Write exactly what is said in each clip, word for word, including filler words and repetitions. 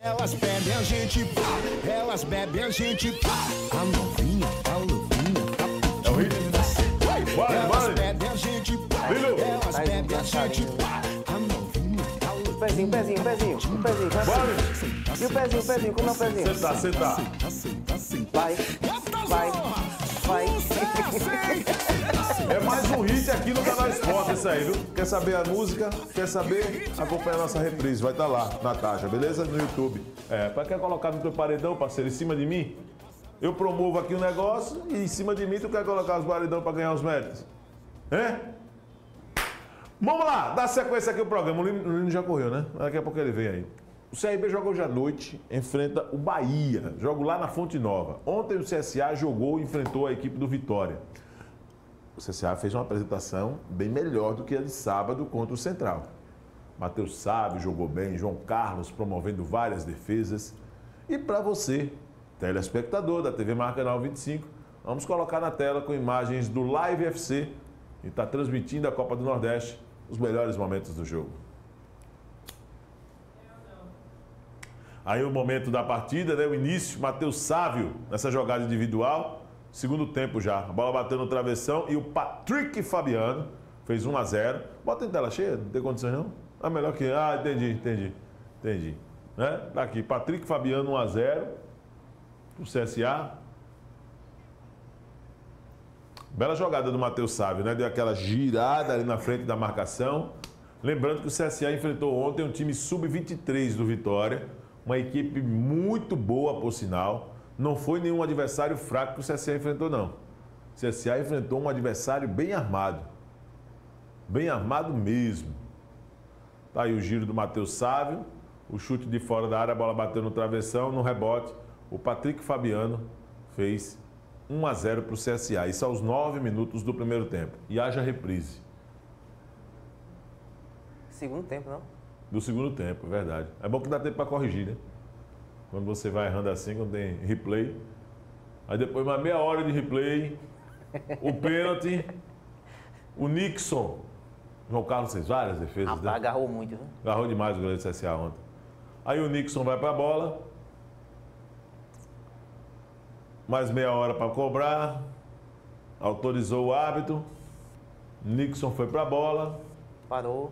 Elas bebem a gente, pá, elas bebem a gente, pá. A novinha, a novinha, é o ritmo. Vai, elas vai. bebem a gente, pá, elas bebem a gente, pá. A novinha, a novinha. Pezinho, pezinho, pezinho, um pezinho, vai. E o pezinho, o pezinho, como é o pezinho? Senta, senta. Vai, vai, vai. É mais um hit aqui no Canal Esporte, isso aí, viu? Quer saber a música? Quer saber? Acompanha a nossa reprise, vai estar lá, Natasha, beleza? No YouTube. É, pra quem colocar no teu paredão, parceiro, em cima de mim, eu promovo aqui um negócio e em cima de mim tu quer colocar os paredão pra ganhar os méritos. É? Vamos lá, dá sequência aqui o programa. O Lino já correu, né? Daqui a pouco ele vem aí. O C R B joga hoje à noite, enfrenta o Bahia. Jogo lá na Fonte Nova. Ontem o C S A jogou e enfrentou a equipe do Vitória. O C S A fez uma apresentação bem melhor do que a de sábado contra o Central. Matheus Sábio jogou bem, João Carlos promovendo várias defesas. E para você, telespectador da T V Maracanã vinte e cinco, vamos colocar na tela com imagens do Live F C e está transmitindo a Copa do Nordeste, os melhores momentos do jogo. Aí o momento da partida, né? O início, Matheus Sávio nessa jogada individual. Segundo tempo já, a bola bateu no travessão e o Patrick Fabiano fez um a zero. Bota em tela cheia, não tem condições não? Ah, melhor que... Ah, entendi, entendi, entendi. Né? Tá aqui, Patrick Fabiano um a zero pro C S A. Bela jogada do Matheus Sávio, né? Deu aquela girada ali na frente da marcação. Lembrando que o C S A enfrentou ontem um time sub vinte e três do Vitória. Uma equipe muito boa, por sinal. Não foi nenhum adversário fraco que o C S A enfrentou, não. O C S A enfrentou um adversário bem armado. Bem armado mesmo. Tá aí o giro do Matheus Sávio. O chute de fora da área, a bola bateu no travessão, no rebote. O Patrick Fabiano fez um a zero para o C S A. Isso aos nove minutos do primeiro tempo. E haja reprise. Segundo tempo, não? Do segundo tempo, verdade. É bom que dá tempo para corrigir, né? Quando você vai errando assim, quando tem replay. Aí depois mais meia hora de replay, o pênalti, o Nixon. João Carlos fez várias defesas, Rapaz, né? agarrou muito, viu? Agarrou demais o goleiro do C S A ontem. Aí o Nixon vai para a bola. Mais meia hora para cobrar. Autorizou o árbitro. Nixon foi para a bola. Parou.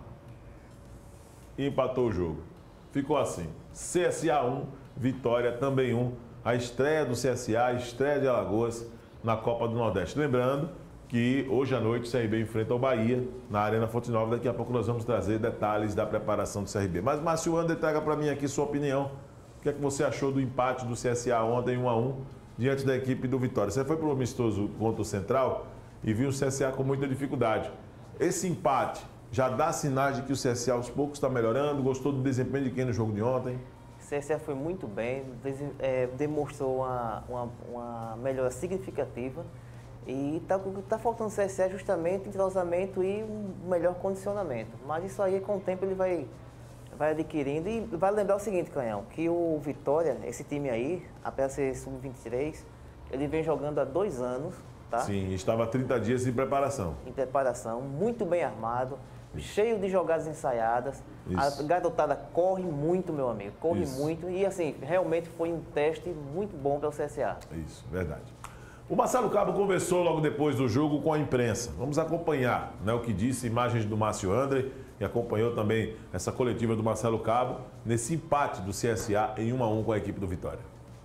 E empatou o jogo. Ficou assim. C S A um, Vitória também um. A estreia do C S A, a estreia de Alagoas na Copa do Nordeste. Lembrando que hoje à noite o C R B enfrenta o Bahia na Arena Fonte Nova. Daqui a pouco nós vamos trazer detalhes da preparação do C R B. Mas Márcio Ander, traga para mim aqui sua opinião. O que é que você achou do empate do C S A ontem um a um diante da equipe do Vitória? Você foi para o amistoso contra o Central e viu o C S A com muita dificuldade. Esse empate já dá sinais de que o C S A aos poucos está melhorando? Gostou do desempenho de quem no jogo de ontem? O C S A foi muito bem, é, demonstrou uma, uma, uma melhora significativa e está tá faltando o C S A justamente entrosamento e um melhor condicionamento. Mas isso aí, com o tempo, ele vai, vai adquirindo. E vai lembrar o seguinte, Canhão, que o Vitória, esse time aí, apesar de ser sub vinte e três, ele vem jogando há dois anos, tá? Sim, estava há trinta dias em preparação. Em preparação, muito bem armado. Cheio de jogadas ensaiadas. Isso. A garotada corre muito, meu amigo. Corre Isso. muito. E, assim, realmente foi um teste muito bom para o C S A. Isso, verdade. O Marcelo Cabo conversou logo depois do jogo com a imprensa. Vamos acompanhar, né, o que disse, imagens do Márcio André, e acompanhou também essa coletiva do Marcelo Cabo, nesse empate do C S A em um a um com a equipe do Vitória.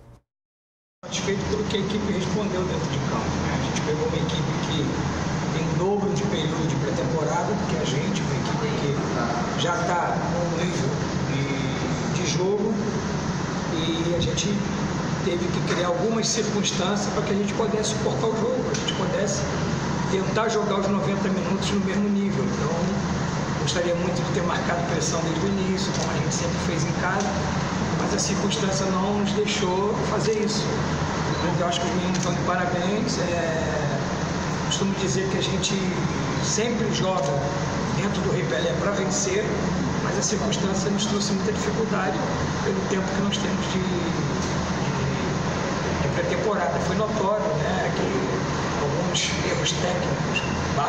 Satisfeito pelo que a equipe respondeu dentro de campo, né? A gente pegou uma equipe que tem o dobro de período de pré-temporada do que a gente, uma equipe que já está num nível de, de jogo e a gente teve que criar algumas circunstâncias para que a gente pudesse suportar o jogo, a gente pudesse tentar jogar os noventa minutos no mesmo nível. Então, gostaria muito de ter marcado pressão desde o início, como a gente sempre fez em casa, mas a circunstância não nos deixou fazer isso. Então, eu acho que os meninos estão de parabéns. É... Costumo dizer que a gente sempre joga dentro do repelé para vencer, mas a circunstância nos trouxe muita dificuldade pelo tempo que nós temos de, de, de pré-temporada. Foi notório, né, que alguns erros técnicos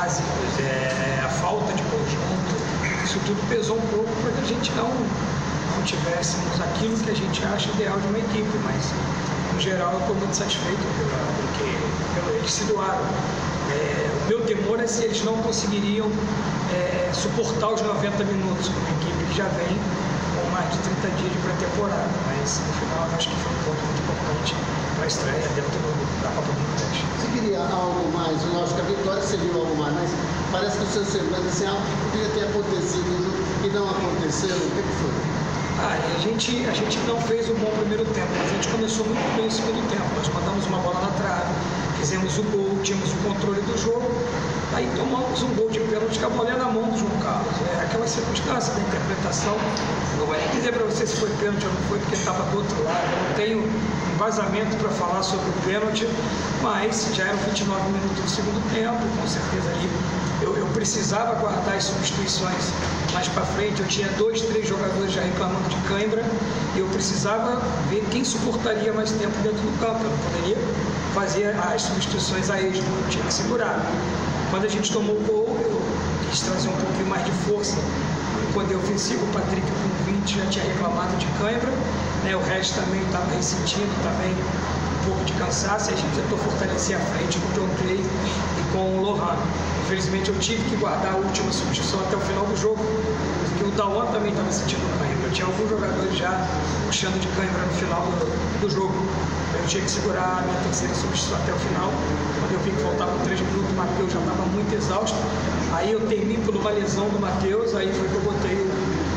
básicos, é, a falta de conjunto, isso tudo pesou um pouco para que a gente não, não tivéssemos aquilo que a gente acha ideal de uma equipe, mas no geral eu estou muito satisfeito porque pelo, eles se doaram. É, o meu temor é se eles não conseguiriam é, suportar os noventa minutos com uma equipe que já vem com mais de trinta dias de pré-temporada, mas no final eu acho que foi um ponto muito importante para a estreia dentro do, da Copa do Nordeste. Você queria algo mais? Lógico, a vitória serviu algo mais, mas parece que o seu semblante assim, algo que poderia ter acontecido e não aconteceu. O que foi? Ah, a gente, a gente não fez um bom primeiro tempo, mas a gente começou muito bem o segundo tempo. Nós mandamos uma bola na trave, fizemos o gol, tínhamos o controle do jogo, aí tomamos um gol de pênalti que a bola é na mão do João Carlos. É aquela circunstância da interpretação. Não vou nem dizer para você se foi pênalti ou não foi, porque estava do outro lado. Eu não tenho embasamento para falar sobre o pênalti, mas já eram vinte e nove minutos do segundo tempo, com certeza ali eu, eu precisava guardar as substituições mais para frente. Eu tinha dois, três jogadores já reclamando de cãibra e eu precisava ver quem suportaria mais tempo dentro do campo. Eu não poderia fazer as substituições a esmo, eu tinha que segurar. Quando a gente tomou o gol, eu quis trazer um pouquinho mais de força no poder ofensivo. O Patrick com vinte já tinha reclamado de cãibra, né? O Regis também estava ressentindo também um pouco de cansaço, e a gente tentou fortalecer a frente com o John Clay e com o Lohan. Infelizmente eu tive que guardar a última substituição até o final do jogo, porque o Dawan também estava sentindo cãibra. Eu tinha alguns jogadores já puxando de cãibra no final do, do jogo. Eu tinha que segurar a minha terceira substituição até o final. Quando eu vi que faltavam três minutos, o Matheus já estava muito exausto. Aí eu temi por uma lesão do Matheus, aí foi que eu botei o,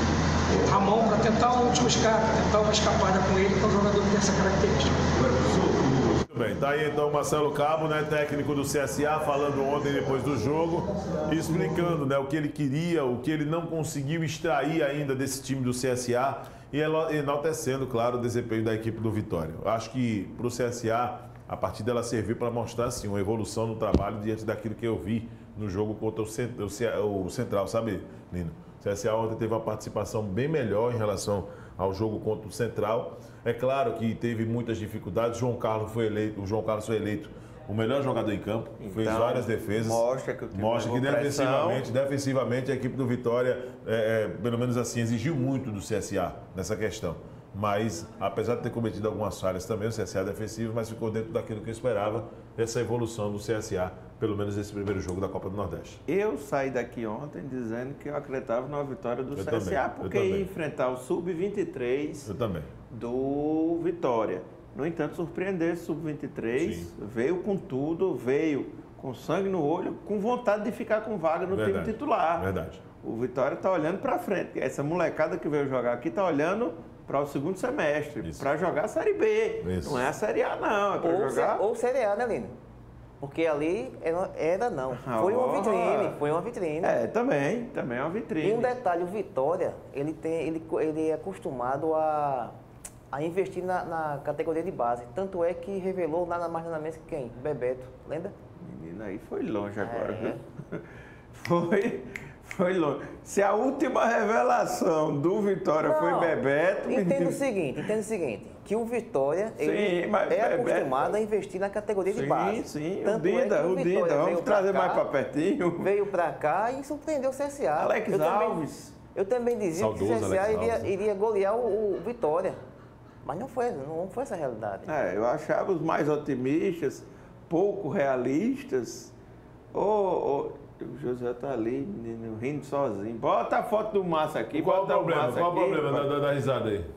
o Ramon para tentar um último escape, tentar uma escapada com ele, que é um jogador que tem essa característica. Muito bem, tá aí então o Marcelo Cabo, né, técnico do C S A, falando ontem depois do jogo, explicando, né, o que ele queria, o que ele não conseguiu extrair ainda desse time do C S A e enaltecendo, claro, o desempenho da equipe do Vitória. Eu acho que para o C S A, a partida ela serviu para mostrar assim, uma evolução no trabalho diante daquilo que eu vi no jogo contra o, cent o Central, sabe, Nino? O C S A ontem teve uma participação bem melhor em relação ao jogo contra o Central. É claro que teve muitas dificuldades. João Carlos foi eleito, o João Carlos foi eleito o melhor jogador em campo, então, fez várias defesas. Mostra que, que, mostra que defensivamente, defensivamente a equipe do Vitória, é, é, pelo menos assim, exigiu muito do C S A nessa questão. Mas, apesar de ter cometido algumas falhas também, o C S A é defensivo, mas ficou dentro daquilo que eu esperava, essa evolução do C S A, pelo menos nesse primeiro jogo da Copa do Nordeste. Eu saí daqui ontem dizendo que eu acreditava numa vitória do eu C S A, também, porque ia enfrentar o sub vinte e três do Vitória. No entanto, surpreendeu esse sub vinte e três, veio com tudo, veio com sangue no olho, com vontade de ficar com vaga no Verdade. time titular. Verdade. O Vitória está olhando para frente. Essa molecada que veio jogar aqui está olhando para o segundo semestre, para jogar a Série B. Isso. Não é a Série A, não. É para jogar... Ou Série A, né, Lino? Porque ali era, era não. Foi uma vitrine, foi uma vitrine. É, também, também é uma vitrine. E um detalhe, o Vitória, ele, tem, ele, ele é acostumado a, a investir na, na categoria de base. Tanto é que revelou nada mais nada menos que quem? Bebeto, lembra? Menino, aí foi longe agora, é. viu? Foi... Foi longe. Se a última revelação do Vitória não, foi Bebeto... Entenda o seguinte, entenda o seguinte, que o Vitória sim, ele é Bebeto... acostumado a investir na categoria sim, de base. Sim, sim, o Dida, é o, o Dida, vamos trazer cá, mais para pertinho. Veio para cá e surpreendeu o C S A. Alex eu Alves. Também, eu também dizia Saudoso, que o C S A iria, iria golear o, o Vitória, mas não foi, não foi essa a realidade. É, eu achava os mais otimistas, pouco realistas, ou... Oh, oh, o José tá ali, menino, rindo sozinho. Bota a foto do Massa aqui. Qual o problema? Massa Qual o aqui, problema da, da, da risada aí?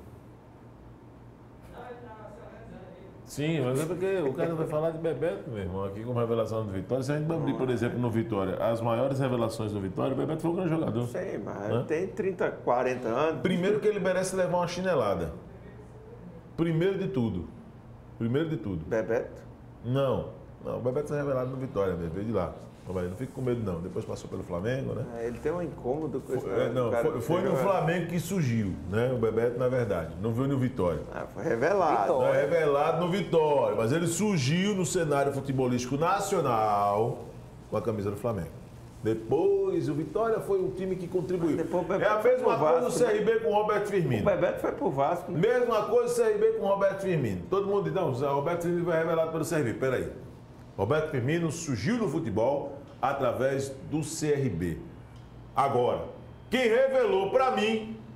Sim, mas é porque o cara vai falar de Bebeto, meu irmão, aqui com revelação do Vitória. Se a gente abrir, por exemplo, no Vitória, as maiores revelações do Vitória, o Bebeto foi um grande jogador. Sim, mas Hã? tem trinta, quarenta anos. Primeiro que ele merece levar uma chinelada. Primeiro de tudo. Primeiro de tudo. Bebeto? Não. Não, o Bebeto foi revelado no Vitória mesmo, veio de lá. Não fique com medo não, depois passou pelo Flamengo, né? É, ele tem um incômodo com esse foi, é, não, foi, foi no Flamengo que surgiu, né? O Bebeto, na verdade, não veio no Vitória. Ah, foi revelado. Não, é revelado no Vitória, mas ele surgiu no cenário futebolístico nacional com a camisa do Flamengo. Depois, o Vitória foi um time que contribuiu. É a mesma coisa do C R B com o Roberto Firmino. O Bebeto foi pro Vasco. Né? Mesma coisa do C R B com o Roberto Firmino. Todo mundo diz, não, o Roberto Firmino foi revelado pelo C R B. Peraí. Roberto Firmino surgiu no futebol através do C R B. Agora, quem revelou para mim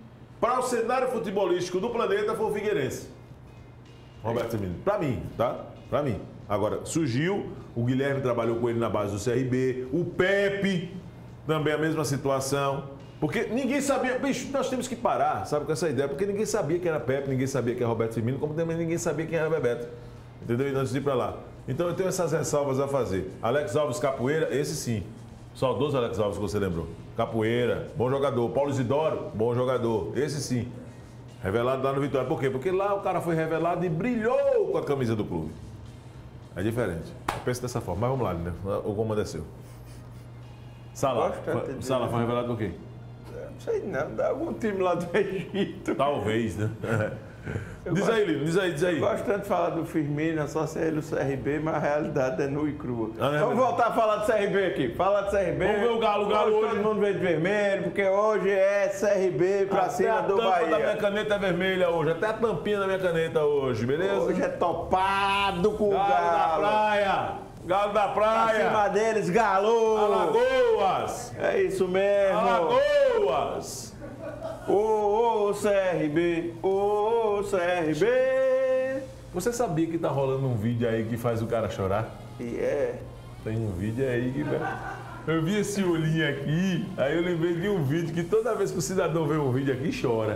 para o cenário futebolístico do planeta foi o Figueirense. Roberto Firmino. Para mim, tá? Para mim. Agora, surgiu, o Guilherme trabalhou com ele na base do C R B, o Pepe, também a mesma situação. Porque ninguém sabia, bicho, nós temos que parar, sabe, com essa ideia, porque ninguém sabia quem era Pepe, ninguém sabia quem era Roberto Firmino, como também ninguém sabia quem era Bebeto. Entendeu? E antes de ir para lá. Então eu tenho essas ressalvas a fazer. Alex Alves Capoeira, esse sim. Saudoso Alex Alves, que você lembrou. Capoeira, bom jogador. Paulo Isidoro, bom jogador. Esse sim. Revelado lá no Vitória. Por quê? Porque lá o cara foi revelado e brilhou com a camisa do clube. É diferente. Eu penso dessa forma. Mas vamos lá, né? O comando é seu. Sala. Foi, Sala foi revelado por quê? Não sei não, dá algum time lá do Egito. Talvez, né? Eu diz gosto, aí, Lino, diz aí, diz aí. Eu gosto tanto de falar do Firmino, só ser ele o C R B, mas a realidade é nua e crua. Ah, Vamos é voltar a falar do C R B aqui. Fala do C R B. Vamos ver o Galo, o Galo hoje. Todo mundo veio de vermelho, porque hoje é C R B pra Até cima do Bahia. A tampa da minha caneta é vermelha hoje, até a tampinha da minha caneta hoje, beleza? Hoje é topado com o Galo. Galo da praia. Galo da praia. Acima deles, Galo. Alagoas. É isso mesmo. Alagoas. Ô, ô, C R B, ô, ô, C R B. Você sabia que tá rolando um vídeo aí que faz o cara chorar? E é. Tem um vídeo aí que... Eu vi esse olhinho aqui, aí eu lembrei de um vídeo que toda vez que o cidadão vê um vídeo aqui, chora.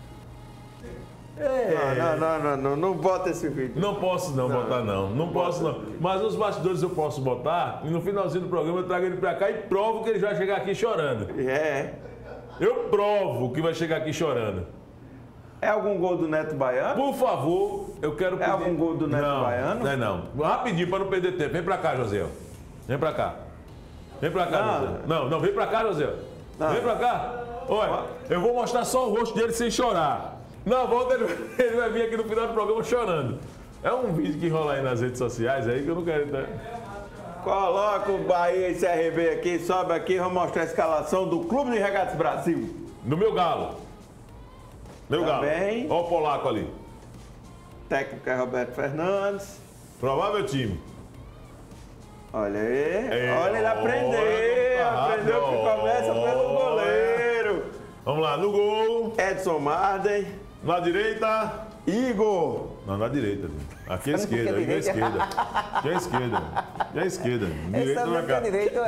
É. Não, não, não, não, não bota esse vídeo. Não posso não, não botar não, não posso não. Mas nos bastidores eu posso botar e no finalzinho do programa eu trago ele pra cá e provo que ele vai chegar aqui chorando. É. Eu provo que vai chegar aqui chorando. É algum gol do Neto Baiano? Por favor, eu quero pedir... É algum gol do Neto não, Baiano? Não é não. Rapidinho, para não perder tempo. Vem pra cá, José. Vem pra cá. Vem pra cá, não. José. Não, não, vem pra cá, José. Não. Vem pra cá. Olha, eu vou mostrar só o rosto dele sem chorar. Na volta ele, ele vai vir aqui no final do programa chorando. É um vídeo que rola aí nas redes sociais aí que eu não quero... Né? Coloca o Bahia e C R B aqui, sobe aqui, vamos mostrar a escalação do Clube de Regatas Brasil. No meu galo. Meu Também. Galo. Olha o polaco ali. Técnico é Roberto Fernandes. Provável time. Olha aí. É, olha, ele aprendeu. Tá aprendeu que começa pelo goleiro. Vamos lá, no gol. Edson Marden. Na direita. Igor. Não, na direita. Aqui à esquerda, aqui à esquerda. Aqui à esquerda. Aqui à esquerda. Direita na cá. Direita,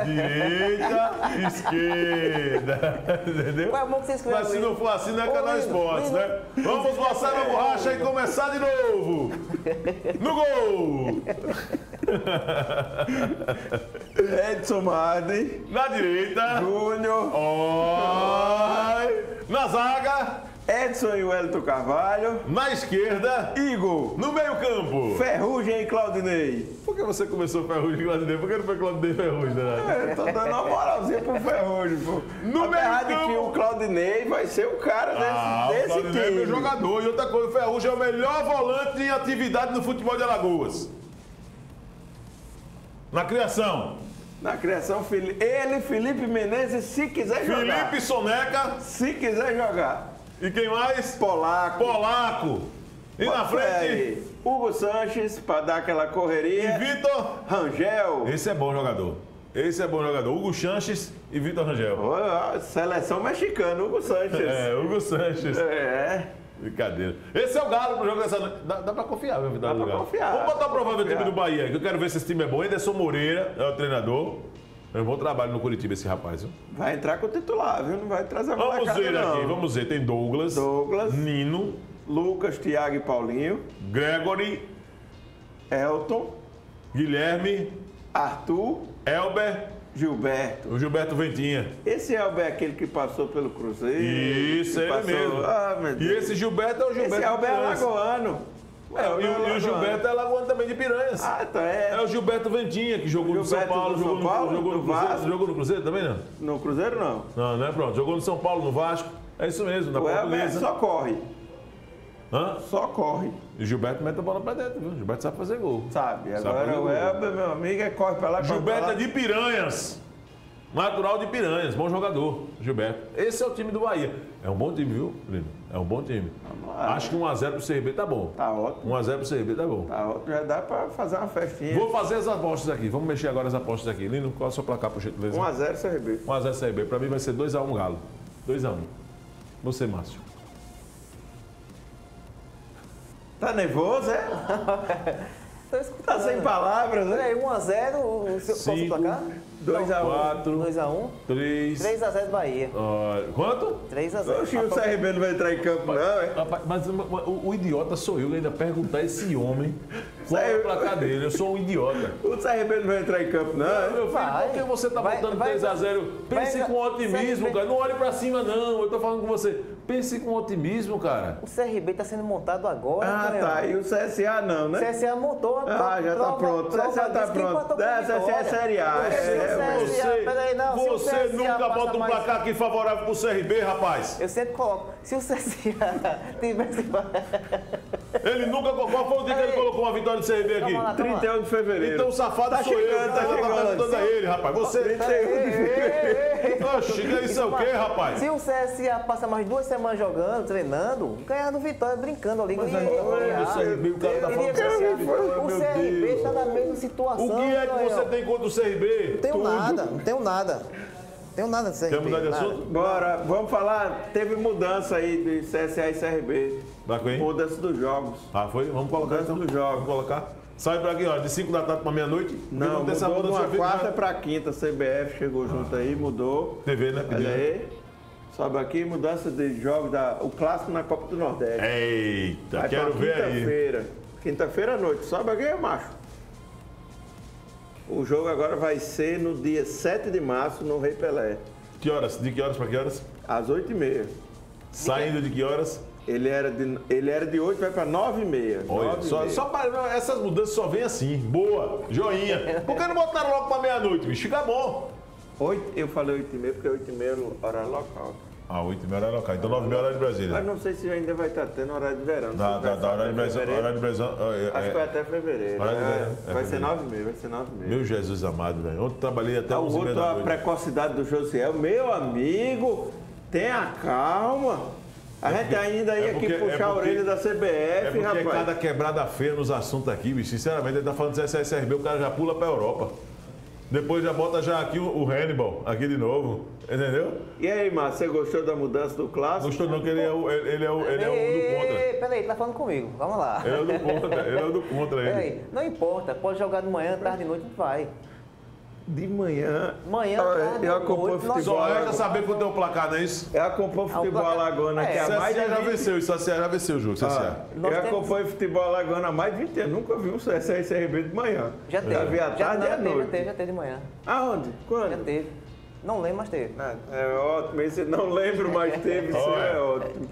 esquerda. Entendeu? Mas, Mas se não for assim, não é Canal Esportes, né? Vamos passar na borracha e começar de novo. No gol. Edson Marden. Na direita. Júnior. Oi. Na zaga. Edson e Wellington Carvalho. Na esquerda. Igor. No meio campo. Ferrugem e Claudinei. Por que você começou Ferrugem e Claudinei? Por que não foi Claudinei e Ferrugem, né? É, tô dando uma moralzinha pro Ferrugem, pô. No meio campo. campo. Que o Claudinei vai ser o cara desse, ah, desse o Claudinei time. É meu jogador. E outra coisa, o Ferrugem é o melhor volante em atividade no futebol de Alagoas. Na criação. Na criação, ele, Felipe Menezes, se quiser Felipe jogar. Felipe Soneca. Se quiser jogar. E quem mais? Polaco. Polaco. E Bota na frente? Aí. Hugo Sanches, para dar aquela correria. E Vitor Rangel. Esse é bom jogador. Esse é bom jogador. Hugo Sanches e Vitor Rangel. Oh, seleção mexicana, Hugo Sanches. É, Hugo Sanches. É. Brincadeira. Esse é o Galo pro jogo dessa noite. Dá, dá pra confiar, meu Vitor. Dá pra confiar. Vamos botar o provável time do Bahia aí, que eu quero ver se esse time é bom. Anderson Moreira é o treinador. É um bom trabalho no Curitiba esse rapaz, viu? Vai entrar com o titular, viu? Não vai trazer a Vamos ver não. aqui, vamos ver. Tem Douglas, Douglas, Nino, Lucas, Thiago e Paulinho, Gregory, Elton, Guilherme, Arthur, Elber, Gilberto. O Gilberto Ventinha. Esse Elber é aquele que passou pelo Cruzeiro. Isso, ele passou... mesmo. Ah, meu Deus. E esse Gilberto é o Gilberto. Esse Elber é alagoano. É, e, o, e o Gilberto é alagoano também de Piranhas. Ah, tá, é. É o Gilberto Ventinha, que jogou no São Paulo, jogou no, Paulo, jogou no Cruzeiro. Vasco. Jogou no Cruzeiro também, não? No Cruzeiro, não. Não, não é pronto. Jogou no São Paulo, no Vasco. É isso mesmo, na Portuguesa. Só corre. Hã? Só corre. E o Gilberto mete a bola pra dentro, viu? O Gilberto sabe fazer gol. Sabe. Agora sabe o Elber, meu amigo, é corre pra lá, corre Gilberto pra lá. é de Piranhas. Natural de Piranhas, bom jogador, Gilberto. Esse é o time do Bahia. É um bom time, viu, Lino? É um bom time. Acho que um a zero pro C R B tá bom. Tá ótimo. um a zero pro C R B tá bom. Tá ótimo, já dá pra fazer uma festinha. Vou fazer as apostas aqui, vamos mexer agora as apostas aqui. Lino, qual é o seu placar, por gentileza? um a zero C R B. um a zero C R B, pra mim vai ser dois a um Galo. dois a um. Você, Márcio. Tá nervoso, é? Tá sem palavras, né? Peraí, um a zero, o seu qual o placar? dois a um. quatro, dois a um. três. três a zero Bahia. Uh, quanto? três a zero. Oxe, o C R B não vai entrar em campo, não, é? Rapaz, mas o, o idiota sou eu, ainda perguntar a esse homem qual é o placar dele. Eu sou um idiota. O C R B não vai entrar em campo, não, é? Meu filho, Vai. por que você tá Vai, botando vai, três a zero? Pense vai, com otimismo, vai. cara. Não olhe pra cima, não. Eu tô falando com você. Pense com otimismo, cara. O C R B está sendo montado agora. Ah, Canhão. tá. E o C S A não, O né? C S A montou. Ah, já tá pronto. O C S A tá pronto. É, C S A é Série A. Porque se o É, C S A, Você, peraí, não, se o você C S A nunca passa bota um mais- placar aqui favorável pro C R B, rapaz. Eu sempre coloco. Se o C S A tivesse. Ele nunca. Qual foi o dia que ele colocou uma vitória do C R B aqui? Calma lá, calma trinta e um de fevereiro. Então o safado Tá sou eu. chegando, tá Eu tava chegando. perguntando a ele, rapaz. Você. trinta e um de fevereiro. Oxe, isso é o quê, rapaz? Se o C S A passa mais duas semanas jogando, treinando, ganhar do Vitória, brincando ali. Mas Iria- aí, iria- o C R B, o cara tá iria- falando iria- C R B, O meu C R B Deus. está na mesma situação. O que é que Canhão. você tem contra o C R B? Não tenho nada, não tenho nada. Não tenho nada do C R B. Quer mudar de nada. assunto? Bora, vamos falar. Teve mudança aí de C S A e C R B. Pra quem? Mudança dos jogos. Ah, foi? Vamos colocar Mudança então. dos jogos. Vamos colocar. Sai pra aqui, ó, de cinco da tarde pra meia-noite. Não, Vamos ter essa mudou de mudança uma feita quarta já. pra quinta. C B F chegou junto aí, mudou. T V, né? Olha Pedindo. aí. Sobe aqui, mudança de jogos, da, o clássico na Copa do Nordeste. Eita, Vai quero pra ver aí. Quinta-feira. Quinta-feira à noite. Sobe aqui, macho. O jogo agora vai ser no dia sete de março, no Rei Pelé. Que horas? De que horas pra que horas? Às oito e meia. Saindo de que horas? Ele era de, ele era de oito, vai para nove e meia. Olha, nove e só, meia. só para, essas mudanças só vêm assim. Boa, joinha. Por que não botaram logo pra meia-noite, bicho? Fica bom. Oito, eu falei oito e meia porque oito e meia era o horário local. Ah, oito e meia hora local. Então nove e meia hora de Brasília. Mas não sei se ainda vai estar tendo horário de verão. Dá, Não sei dá, se dá. vai Hora de ser Brasília. fevereiro. Hora de Brasília. é, Acho que é, vai até fevereiro. Horário de É, verão, é vai ser fevereiro. nove e meia, vai ser nove e meia. Meu Jesus amado, velho. Ontem trabalhei até Ah, o onze e meia outro, da a noite. precocidade do Josiel. Meu amigo, tenha calma. A gente ainda ia é aqui porque- puxar é a porque- orelha da C B É F, porque é rapaz. cada quebrada feia nos assuntos aqui, bicho. Sinceramente, ele tá falando de C S R B, o cara já pula pra Europa. Depois já bota já aqui o, o Hannibal, aqui de novo. Entendeu? E aí, Márcio, você gostou da mudança do clássico? Gostou não que ele é o, ele ele é o, ele é o do Ei, contra. peraí, tá falando comigo. Vamos lá. Ele é o do contra, ele é o do contra, ele. Peraí, não importa, pode jogar de manhã, tarde, de noite, vai. De manhã. Manhã, Olha, tarde, eu à acompanho noite, nós futebol. Só resta Alagoas. saber quanto é o placar, não é isso? Eu acompanho Ah, o futebol placar- alagoano aqui É, há O mais de C S A já vinte venceu, o C S A já venceu o jogo, C S A. Ah, Nós eu temos- acompanho futebol alagoano há mais de vinte anos. Nunca vi um C S A e C R B de manhã. Já teve. Já vi à já, tarde não, e à já teve, noite. já teve, já teve de manhã. Aonde? Quando? Já teve. Não lembro, mas teve. Ah, é ótimo. Esse não lembro, mas teve. Isso Olha. é ótimo.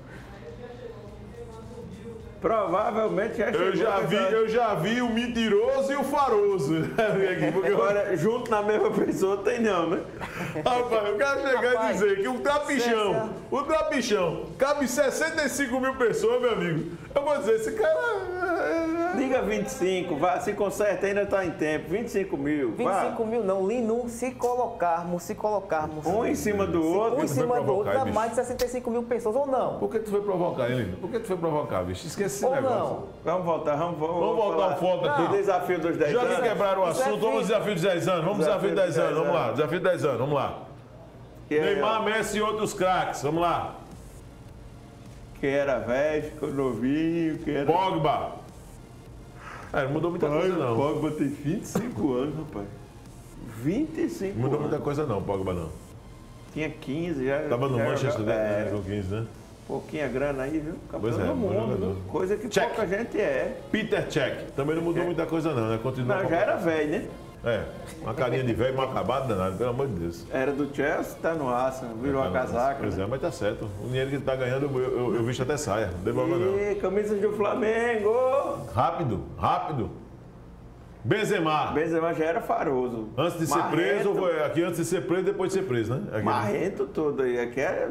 Provavelmente já chegou. Eu já vi, essa- eu já vi o mentiroso e o faroso. Porque agora, Agora, junto na mesma pessoa tem não, né? rapaz, eu quero chegar e Rapaz, dizer que o trapichão, o trapichão, cabe sessenta e cinco mil pessoas, meu amigo. Eu vou dizer, esse cara. Diga vinte e cinco, vá, se conserta, ainda está em tempo. vinte e cinco mil, vinte e cinco mil não, Linum, se colocarmos, se colocarmos. um em cima do um outro. em cima do outro, provocar, dá bicho. mais de sessenta e cinco mil pessoas, ou não? Por que tu foi provocar, hein, Lindo? Por que tu foi provocar, bicho? Esquece esse Ou negócio. não? Vamos voltar, vamos, vamos, Vamos voltar falar ao foco aqui. do desafio dos dez Já que anos. quebraram o Isso é assunto, vamos ao fixo. desafio dos dez anos. Vamos ao desafio dos dez anos, vamos lá. Desafio dos dez anos, vamos lá. Que era, Neymar, Messi e outros craques, vamos lá. que era velho, ficou novinho, que era... Pogba. É, não mudou muita coisa, não. Pogba tem vinte e cinco anos, rapaz. vinte e cinco Não mudou anos. muita coisa, não, Pogba, não. Tinha quinze, já... Tava no já Manchester jogava- né, é, com quinze, né? pouquinha grana aí, viu? Campeão Pois é, do bom mundo, jogador. viu? Coisa que Check. pouca gente é. Peter Cech. Também não mudou muita coisa, não, né? Continua. Não, já era velho, né? É, uma carinha de velho, mal acabado, danado, pelo amor de Deus. Era do Chelsea, tá no Arsenal, virou a casaca. Pois né? é, mas tá certo. O dinheiro que ele tá ganhando, eu, eu, eu visto até saia. Não tem problema, não. E camisa do Flamengo! Rápido, rápido. Benzema. Benzema já era faroso. Antes de ser Marrento, preso, ou foi aqui antes de ser preso e depois de ser preso, né? Aqui, né? Marrento todo aí. Aqui é...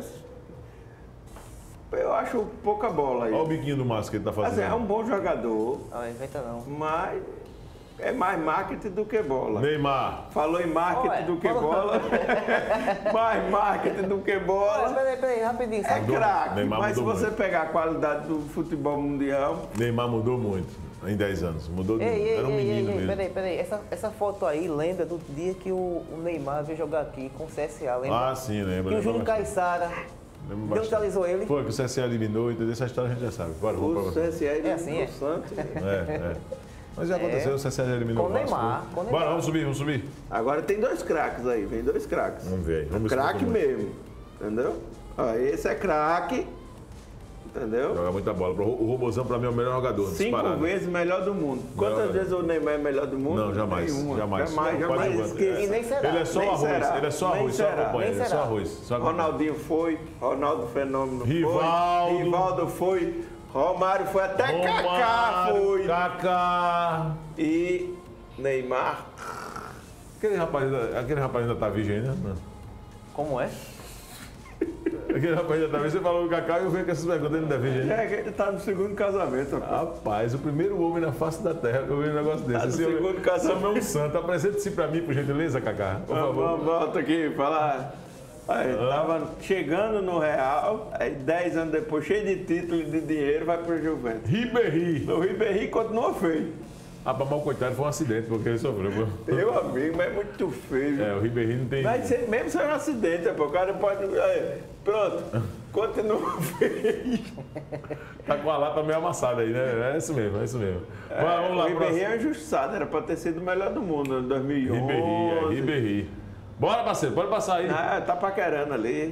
Eu acho pouca bola aí. Olha o biquinho do Márcio que ele tá Assim, fazendo. é um bom jogador, Não, inventa não. mas é mais marketing do que bola. Neymar. Falou em marketing Olha, do que falou- bola. Mais marketing do que Olha, bola. peraí, peraí, rapidinho. É Sabe? craque, Neymar mas se mudou você muito. pegar a qualidade do futebol mundial, Neymar mudou muito em dez anos. Mudou de Ei, ei, Era um ei, ei, menino ei, mesmo. peraí, peraí. Essa, essa foto aí lembra do dia que o, o Neymar veio jogar aqui com o C S A, lembra? Ah, sim, lembra. que o lembra Júnior bastante. Caissara Neutralizou ele. Foi, que o C S A eliminou, entendeu? Essa história a gente já sabe. Bora, vamos O pra C S A É assim, é. o Santos. É, é. Mas já aconteceu, o C S A já eliminou Com o Vasco. Neymar, com Neymar. Bora, vamos subir, vamos subir. Agora tem dois craques aí, vem dois craques. Vamos ver aí. Vamos ver se Craque todo mundo mesmo, entendeu? Ó, esse é craque, entendeu? joga muita bola. O Robozão, pra mim, é o melhor jogador. Cinco disparado. vezes melhor do mundo. Quantas Melhor vezes o Neymar é melhor do mundo? Não, jamais. Nenhuma. Jamais. Jamais, Não, jamais. quase esqueça. E nem será. Ele é só Nem arroz, será. ele é só Nem arroz, só será. acompanha, ele é Nem só será. arroz. Só acompanha. Ronaldinho foi, Ronaldo Fenômeno Rivaldo. foi, Rivaldo foi, Romário foi, até Kaká Romário, foi. Kaká. E Neymar. Aquele rapaz, ainda- aquele rapaz ainda tá virgem ainda? Não. Como é? Aquele rapaz ainda tá virgem. Você falou do Kaká e eu vejo que essas perguntas ele ainda é virgem ainda. É que ele tá no segundo casamento. rapaz. Rapaz, o primeiro homem na face da terra que eu vi um negócio desse. no Esse homem- segundo casamento. esse homem é um santo. Apresente-se pra mim, por gentileza, Kaká. Por Vamos, favor. vamos, volta aqui, fala. Aí, tava chegando no Real, aí dez anos depois, cheio de título e de dinheiro, vai pro Juventus. Ribéry. O Ribéry continua feio. Ah, mas o coitado foi um acidente, porque ele sofreu. pô. Meu amigo, mas é muito feio. É, o Ribéry não tem... Mas se- mesmo se é um acidente, pô, o cara pode. Aí, pronto, continua feio. Tá com a lata meio amassada aí, né? É isso mesmo, é isso mesmo. É, Vai, vamos lá, o Ribéry próximo. é injustiçado, era pra ter sido o melhor do mundo em dois mil e onze. Ribéry, é, Ribéry. Bora, parceiro, pode passar aí. Ah, tá paquerando ali.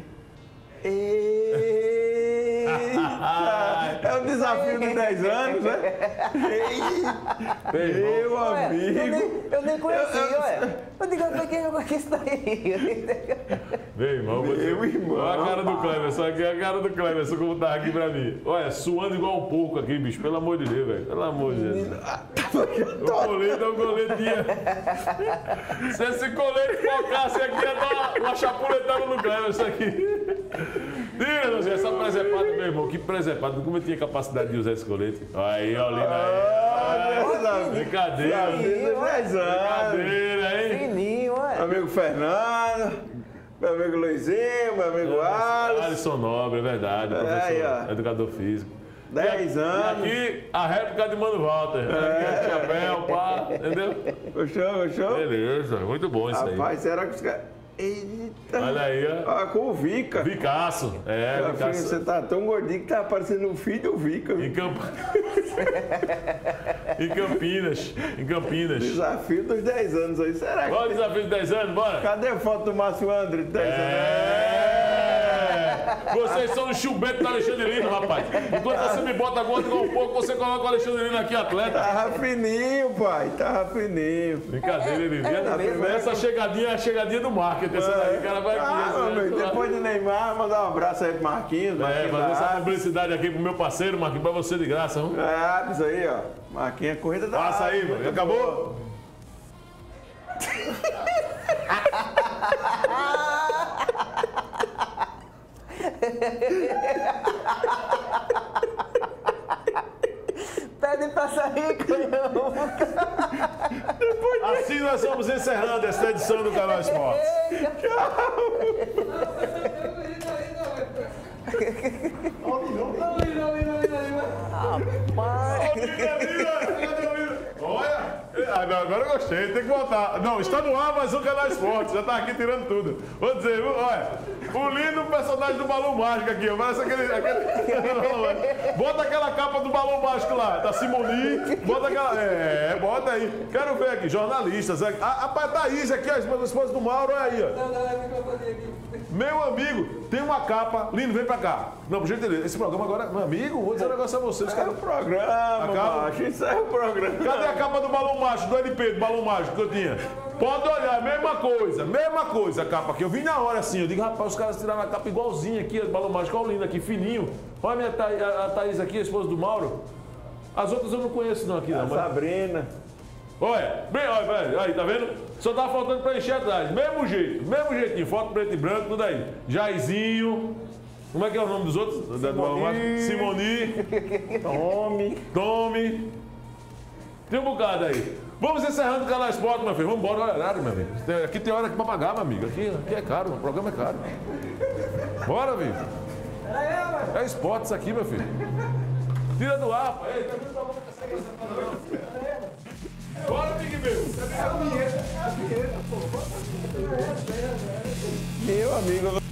Eita! É um desafio de dez anos, né? Eita! Meu irmão. Meu Ué, amigo! eu, nem, eu nem conhecia, ué. Eu digo, pra quem jogou aqui isso daí? Meu irmão, vou Meu irmão, Olha a cara do rapaz. Cleverson, aqui a cara do Cleverson, como tá aqui pra mim. Olha, suando igual um porco aqui, bicho. Pelo amor de Deus, velho. Pelo amor de Deus. O colete é um coletinho. Se esse colete focasse aqui, ia dar uma, uma chapuletada no Cleverson aqui. Tira, José, essa presepada, meu irmão. Que presepada. Como eu tinha capacidade de usar esse colete? Aí, Olina, aí. Brincadeira. dez anos. Brincadeira, hein? Fininho, ué. Meu amigo Fernando, meu amigo Luizinho, meu amigo Alisson. Alisson Nobre, é verdade. É, Professor, aí, ó. educador físico. dez E anos. aqui, a réplica de Mano Walter. É. Chapéu, pá, entendeu? Gostou, gostou? Beleza, muito bom isso aí. Rapaz, será que os caras. Eita! Olha aí, ó. Ah, com o Vica. Vicaço. É, Meu filho, Vicaço. você tá tão gordinho que tá parecendo um filho do Vica. Em, Camp... em Campinas. Em Campinas. Desafio dos dez anos aí. Será que. Bora o desafio de dez anos, bora? Cadê a foto do Márcio André de dez anos? É! Vocês são o chubete do Alexandre Lino, rapaz. Enquanto você me bota a gota igual um pouco, você coloca o Alexandre Lino aqui, atleta. Tava fininho, pai. Tava fininho. Brincadeira, ele é mesmo, é. Essa chegadinha é a chegadinha do marketing. Essa daí, o cara vai aqui. Ah, essa meu daí, amigo, lá. depois de Neymar, mandar um abraço aí pro Marquinhos. É, Marquinhos fazer da essa Aves. publicidade aqui pro meu parceiro, Marquinhos, pra você de graça. Vamos? É, Aves aí, ó. Marquinhos, corrida da Passa aí, Aves, mano. muito Acabou? boa. Pede pra sair, canhão. Assim nós vamos encerrando esta edição do Canal Esportes. Olha, ah, não, agora eu gostei, tem que voltar. Não, está no ar, mas o Canal Esportes, já tá aqui tirando tudo. Vou dizer, viu? Olha, o lindo personagem do Balão Mágico aqui, ó, parece aquele, aquele... Bota aquela capa do Balão Mágico lá, da Simoni, bota aquela... É, bota aí. Quero ver aqui, jornalistas. A, a, a Thaís aqui, a esposa, a esposa do Mauro, olha aí, ó. Meu amigo, tem uma capa. Lindo, vem pra cá. Não, por gentileza, esse programa agora, meu amigo, vou dizer um negócio a você. Os É caras... o programa, Acaba. macho. Isso é o programa. Cadê a capa do Balão Mágico, do L P, do Balão Mágico que eu tinha? Pode olhar, mesma coisa, mesma coisa a capa aqui. Eu vim na hora assim, eu digo, rapaz, os caras tiraram a capa igualzinha aqui, do Balão Mágico, olha o lindo aqui, fininho. Olha a minha Thaís, a Thaís aqui, a esposa do Mauro. As outras eu não conheço não aqui, não. A Mas... Sabrina. Olha, bem, olha, velho, aí, tá vendo? Só tá faltando preencher atrás, mesmo jeito, mesmo jeitinho, foto preto e branco, tudo aí. Jairzinho, como é que é o nome dos outros? Simoni. Simoni. Tome. Tome. Tem um bocado aí. Vamos encerrando o Canal Esporte, meu filho. Vamos embora, olha o horário, meu amigo. Tem- Aqui tem hora aqui pra pagar, meu amigo. Aqui, aqui é caro, o programa é caro. Bora, amigo. É esporte isso aqui, meu filho. Tira do ar, pô. Ei, tá vendo pra boca essa coisa, não? Bora, Big Meu. Meu amigo,